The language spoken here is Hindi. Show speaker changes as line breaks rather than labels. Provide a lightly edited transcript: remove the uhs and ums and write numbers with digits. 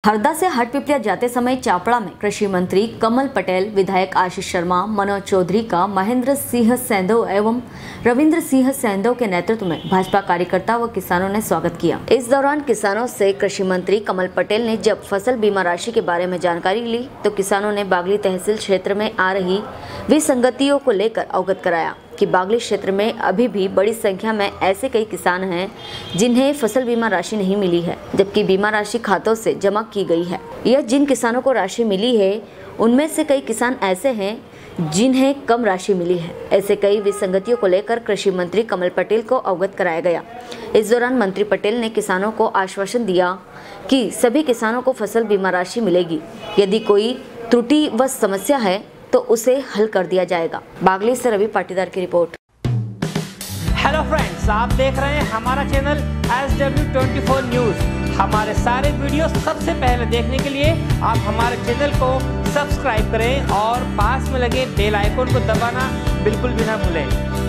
हरदा से हटपिपलिया जाते समय चापड़ा में कृषि मंत्री कमल पटेल, विधायक आशीष शर्मा, मनोज चौधरी का महेंद्र सिंह सैंधव एवं रविंद्र सिंह सैंधव के नेतृत्व में भाजपा कार्यकर्ता व किसानों ने स्वागत किया। इस दौरान किसानों से कृषि मंत्री कमल पटेल ने जब फसल बीमा राशि के बारे में जानकारी ली तो किसानों ने बागली तहसील क्षेत्र में आ रही विसंगतियों को लेकर अवगत कराया कि बागली क्षेत्र में अभी भी बड़ी संख्या में ऐसे कई किसान हैं जिन्हें फसल बीमा राशि नहीं मिली है, जबकि बीमा राशि खातों से जमा की गई है। यह जिन किसानों को राशि मिली है उनमें से कई किसान ऐसे हैं जिन्हें कम राशि मिली है। ऐसे कई विसंगतियों को लेकर कृषि मंत्री कमल पटेल को अवगत कराया गया। इस दौरान मंत्री पटेल ने किसानों को आश्वासन दिया कि सभी किसानों को फसल बीमा राशि मिलेगी। यदि कोई त्रुटि व समस्या है तो उसे हल कर दिया जाएगा। बागली से रवि पाटीदार की रिपोर्ट।
हेलो फ्रेंड्स, आप देख रहे हैं हमारा चैनल SW24 न्यूज। हमारे सारे वीडियो सबसे पहले देखने के लिए आप हमारे चैनल को सब्सक्राइब करें और पास में लगे बेल आइकन को दबाना बिल्कुल भी ना भूलें।